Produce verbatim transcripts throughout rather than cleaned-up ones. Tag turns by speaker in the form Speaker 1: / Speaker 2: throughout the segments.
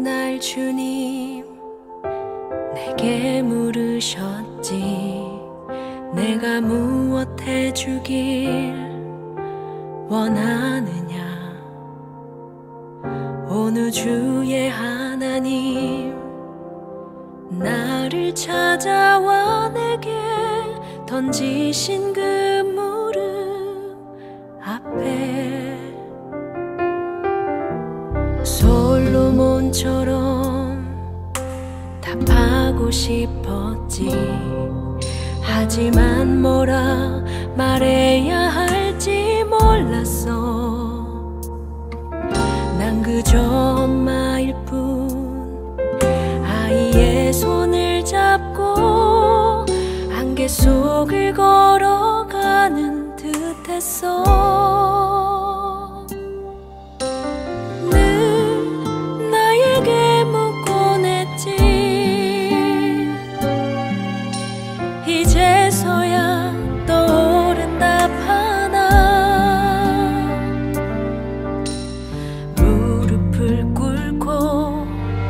Speaker 1: 날 주님 내게 물으셨지. 내가 무엇 해주길 원하느냐. 어느 주의 하나님 나를 찾아와 내게 던지신 그 무릎 앞에 솔로몬처럼 답하고 싶었지. 하지만 뭐라 말해야 할지 몰랐어. 난 그저 엄마일 뿐 아이의 손을 잡고 안개 속을 걸어가는 듯했어. 늘 나에게 묻곤 했지. 이제서야 떠오른 답 하나. 무릎을 꿇고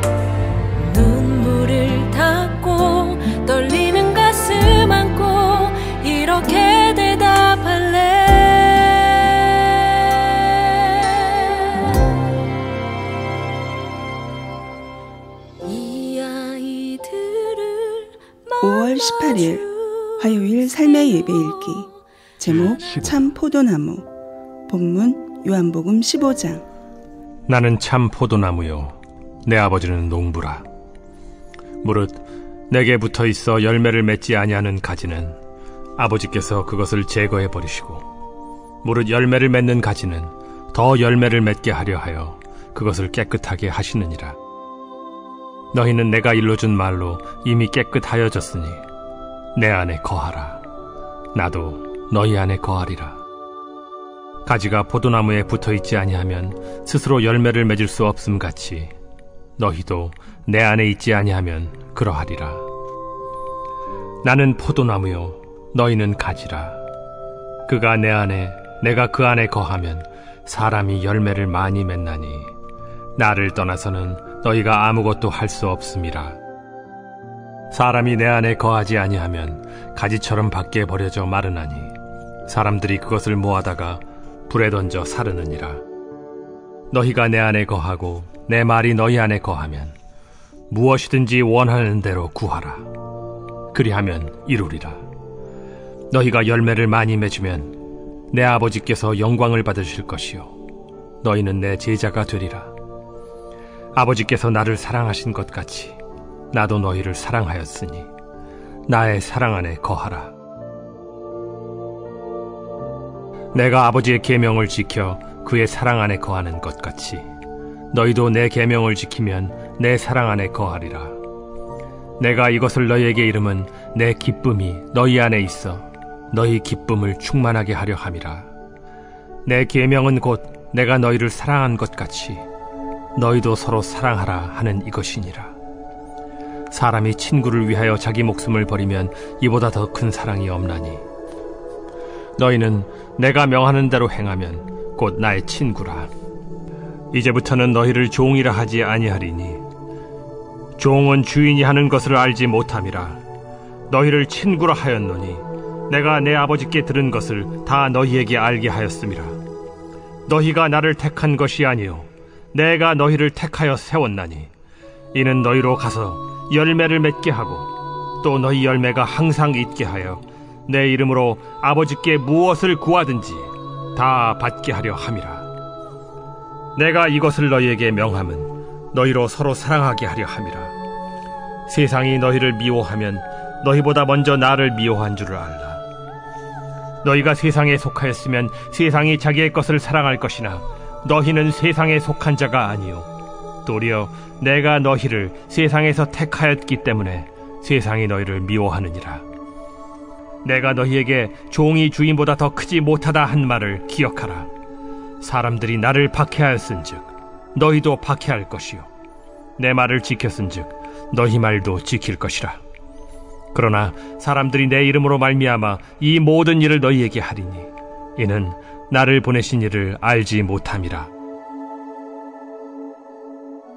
Speaker 1: 눈물을 닦고 떨리는 가슴 안고 이렇게 대답할래. 이 아이들을
Speaker 2: 오월 십팔일 화요일 삶의 예배 읽기. 제목 참 포도나무. 본문 요한복음 십오 장.
Speaker 3: 나는 참 포도나무요 내 아버지는 농부라. 무릇 내게 붙어있어 열매를 맺지 아니하는 가지는 아버지께서 그것을 제거해 버리시고, 무릇 열매를 맺는 가지는 더 열매를 맺게 하려 하여 그것을 깨끗하게 하시느니라. 너희는 내가 일러준 말로 이미 깨끗하여졌으니 내 안에 거하라. 나도 너희 안에 거하리라. 가지가 포도나무에 붙어있지 아니하면 스스로 열매를 맺을 수 없음 같이 너희도 내 안에 있지 아니하면 그러하리라. 나는 포도나무요 너희는 가지라. 그가 내 안에 내가 그 안에 거하면 사람이 열매를 많이 맺나니 나를 떠나서는 너희가 아무것도 할 수 없음이라. 사람이 내 안에 거하지 아니하면 가지처럼 밖에 버려져 마르나니 사람들이 그것을 모아다가 불에 던져 사르느니라. 너희가 내 안에 거하고 내 말이 너희 안에 거하면 무엇이든지 원하는 대로 구하라. 그리하면 이루리라. 너희가 열매를 많이 맺으면 내 아버지께서 영광을 받으실 것이요 너희는 내 제자가 되리라. 아버지께서 나를 사랑하신 것 같이 나도 너희를 사랑하였으니 나의 사랑 안에 거하라. 내가 아버지의 계명을 지켜 그의 사랑 안에 거하는 것 같이 너희도 내 계명을 지키면 내 사랑 안에 거하리라. 내가 이것을 너희에게 이름은 내 기쁨이 너희 안에 있어 너희 기쁨을 충만하게 하려 함이라. 내 계명은 곧 내가 너희를 사랑한 것 같이 너희도 서로 사랑하라 하는 이것이니라. 사람이 친구를 위하여 자기 목숨을 버리면 이보다 더 큰 사랑이 없나니 너희는 내가 명하는 대로 행하면 곧 나의 친구라. 이제부터는 너희를 종이라 하지 아니하리니 종은 주인이 하는 것을 알지 못함이라. 너희를 친구라 하였노니 내가 내 아버지께 들은 것을 다 너희에게 알게 하였음이라. 너희가 나를 택한 것이 아니요 내가 너희를 택하여 세웠나니 이는 너희로 가서 열매를 맺게 하고 또 너희 열매가 항상 있게 하여 내 이름으로 아버지께 무엇을 구하든지 다 받게 하려 함이라. 내가 이것을 너희에게 명함은 너희로 서로 사랑하게 하려 함이라. 세상이 너희를 미워하면 너희보다 먼저 나를 미워한 줄을 알라. 너희가 세상에 속하였으면 세상이 자기의 것을 사랑할 것이나 너희는 세상에 속한 자가 아니요 도리어 내가 너희를 세상에서 택하였기 때문에 세상이 너희를 미워하느니라. 내가 너희에게 종이 주인보다 더 크지 못하다 한 말을 기억하라. 사람들이 나를 박해하였은즉 너희도 박해할 것이요 내 말을 지켰은즉 너희 말도 지킬 것이라. 그러나 사람들이 내 이름으로 말미암아 이 모든 일을 너희에게 하리니 이는 나를 보내신 이를 알지 못함이라.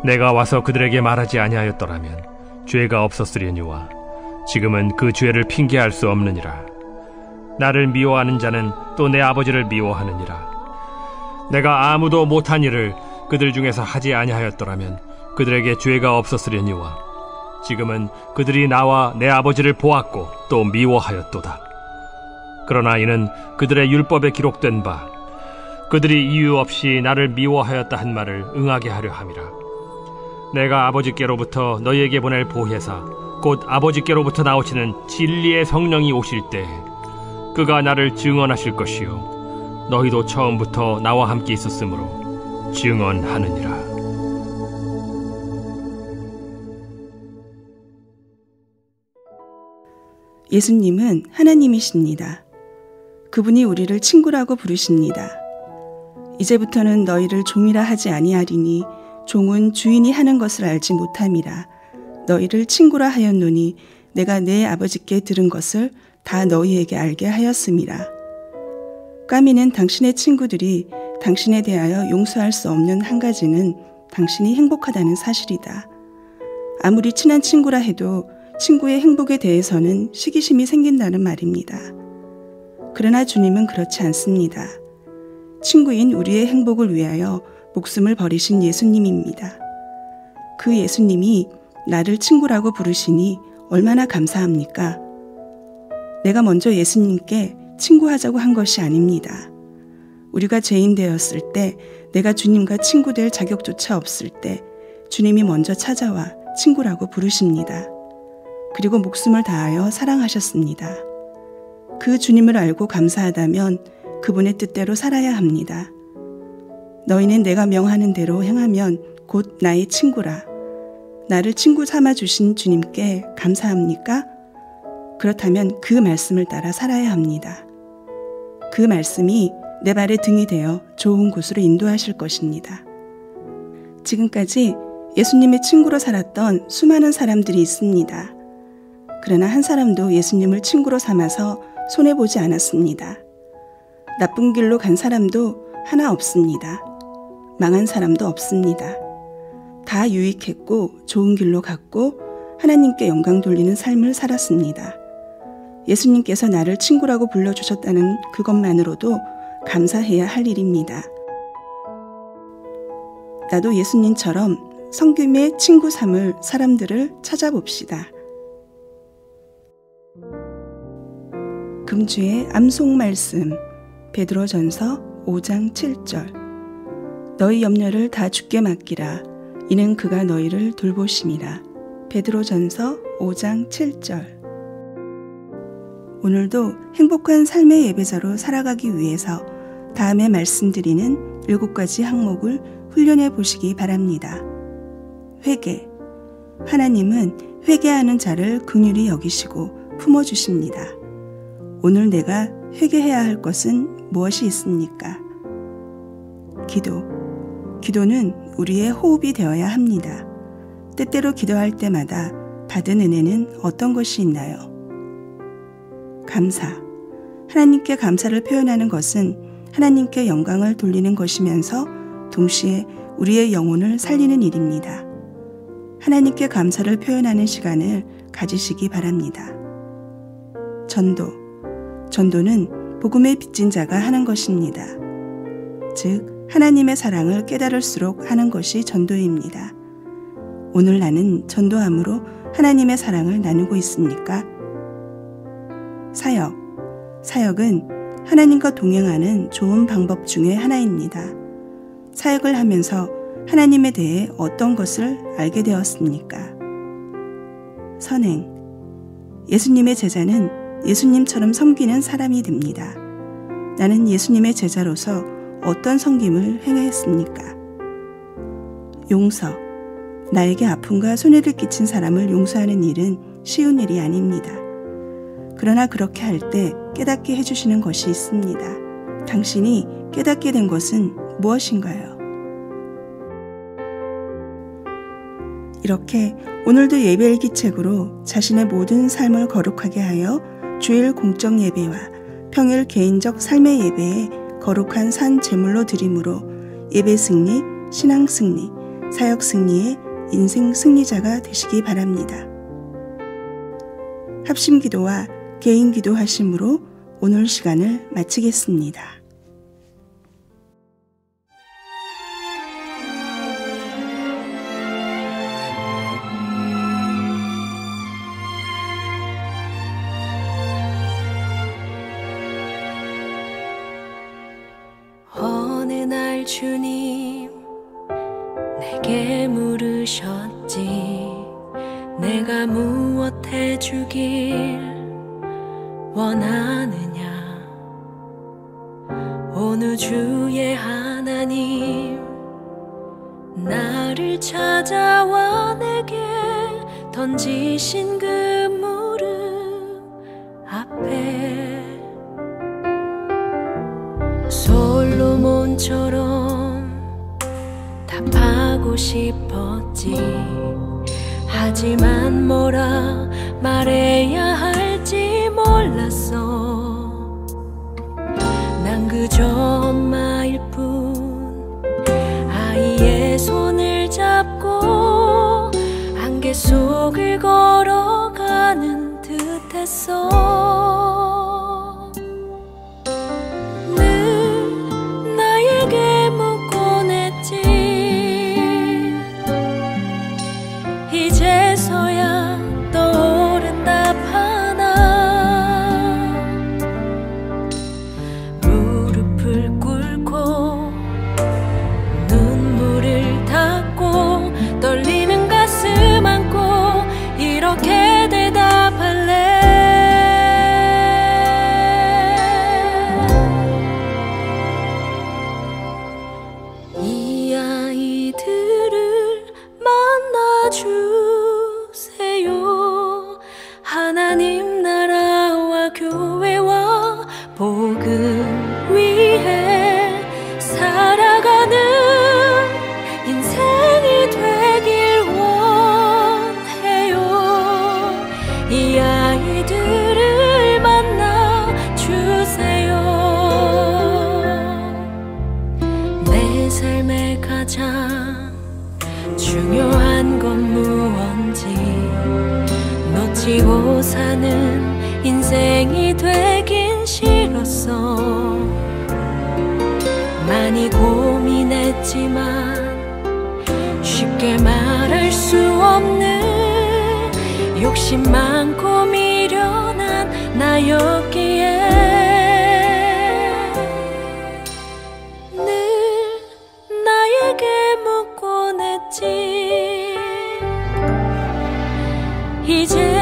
Speaker 3: 내가 와서 그들에게 말하지 아니하였더라면 죄가 없었으려니와 지금은 그 죄를 핑계할 수 없느니라. 나를 미워하는 자는 또 내 아버지를 미워하느니라. 내가 아무도 못한 일을 그들 중에서 하지 아니하였더라면 그들에게 죄가 없었으려니와 지금은 그들이 나와 내 아버지를 보았고 또 미워하였도다. 그러나 이는 그들의 율법에 기록된 바 그들이 이유 없이 나를 미워하였다 한 말을 응하게 하려 함이라. 내가 아버지께로부터 너희에게 보낼 보혜사 곧 아버지께로부터 나오시는 진리의 성령이 오실 때 그가 나를 증언하실 것이요 너희도 처음부터 나와 함께 있었으므로 증언하느니라.
Speaker 2: 예수님은 하나님이십니다. 그분이 우리를 친구라고 부르십니다. 이제부터는 너희를 종이라 하지 아니하리니 종은 주인이 하는 것을 알지 못함이라. 너희를 친구라 하였노니 내가 내 아버지께 들은 것을 다 너희에게 알게 하였음이라. 까미는 당신의 친구들이 당신에 대하여 용서할 수 없는 한 가지는 당신이 행복하다는 사실이다. 아무리 친한 친구라 해도 친구의 행복에 대해서는 시기심이 생긴다는 말입니다. 그러나 주님은 그렇지 않습니다. 친구인 우리의 행복을 위하여 목숨을 버리신 예수님입니다. 그 예수님이 나를 친구라고 부르시니 얼마나 감사합니까? 내가 먼저 예수님께 친구하자고 한 것이 아닙니다. 우리가 죄인 되었을 때, 내가 주님과 친구 될 자격조차 없을 때 주님이 먼저 찾아와 친구라고 부르십니다. 그리고 목숨을 다하여 사랑하셨습니다. 그 주님을 알고 감사하다면 그분의 뜻대로 살아야 합니다. 너희는 내가 명하는 대로 행하면 곧 나의 친구라. 나를 친구 삼아 주신 주님께 감사합니까? 그렇다면 그 말씀을 따라 살아야 합니다. 그 말씀이 내 발의 등이 되어 좋은 곳으로 인도하실 것입니다. 지금까지 예수님의 친구로 살았던 수많은 사람들이 있습니다. 그러나 한 사람도 예수님을 친구로 삼아서 손해보지 않았습니다. 나쁜 길로 간 사람도 하나 없습니다. 망한 사람도 없습니다. 다 유익했고 좋은 길로 갔고 하나님께 영광 돌리는 삶을 살았습니다. 예수님께서 나를 친구라고 불러주셨다는 그것만으로도 감사해야 할 일입니다. 나도 예수님처럼 성김의 친구 삼을 사람들을 찾아봅시다. 금주의 암송 말씀 베드로전서 오 장 칠 절. 너희 염려를 다 주께 맡기라. 이는 그가 너희를 돌보심이라. 베드로전서 오 장 칠 절. 오늘도 행복한 삶의 예배자로 살아가기 위해서 다음에 말씀드리는 일곱 가지 항목을 훈련해 보시기 바랍니다. 회개. 하나님은 회개하는 자를 긍휼히 여기시고 품어주십니다. 오늘 내가 회개해야 할 것은 무엇이 있습니까? 기도. 기도는 우리의 호흡이 되어야 합니다. 때때로 기도할 때마다 받은 은혜는 어떤 것이 있나요? 감사. 하나님께 감사를 표현하는 것은 하나님께 영광을 돌리는 것이면서 동시에 우리의 영혼을 살리는 일입니다. 하나님께 감사를 표현하는 시간을 가지시기 바랍니다. 전도. 전도는 복음의 빚진 자가 하는 것입니다. 즉 하나님의 사랑을 깨달을수록 하는 것이 전도입니다. 오늘 나는 전도함으로 하나님의 사랑을 나누고 있습니까? 사역. 사역은 하나님과 동행하는 좋은 방법 중에 하나입니다. 사역을 하면서 하나님에 대해 어떤 것을 알게 되었습니까? 선행. 예수님의 제자는 예수님처럼 섬기는 사람이 됩니다. 나는 예수님의 제자로서 어떤 섬김을 행했습니까? 용서. 나에게 아픔과 손해를 끼친 사람을 용서하는 일은 쉬운 일이 아닙니다. 그러나 그렇게 할 때 깨닫게 해주시는 것이 있습니다. 당신이 깨닫게 된 것은 무엇인가요? 이렇게 오늘도 예배일기책으로 자신의 모든 삶을 거룩하게 하여 주일 공적 예배와 평일 개인적 삶의 예배에 거룩한 산 제물로 드림으로 예배 승리, 신앙 승리, 사역 승리의 인생 승리자가 되시기 바랍니다. 합심 기도와 개인 기도 하심으로 오늘 시간을 마치겠습니다.
Speaker 1: 어느 날 주님 내게 물으셨지. 내가 무엇 해주길 원하느냐. 어느 주의 하나님 나를 찾아와 내게 던지신 그 무릎 앞에 솔로몬처럼 답하고 싶었지. 하지만 뭐라 말해야 할지 몰랐어. 난 그저 엄마일 뿐 아이의 손을 잡고 안개 속을 걸어가는 듯했어. 늘 나에게 묻곤 했지. 이제서야 떠오른 답 하나. 무릎을 꿇고 눈물을 닦고 떨리는 가슴 안고 이렇게 대답할래. 이 아이들을 만나주세요. 하나님 나라와 교회와 복음 위해 살아가는 인생이 되길 원해요. 이 아이들을 만나주세요. 내 삶의 가장 중요한 건 무언지 놓치고 사는 인생이 되긴 싫었어. 많이 고민했지만 쉽게 말할 수 없는 욕심 많고 미련한 나였기에 늘 나에게 묻곤 했지. 이제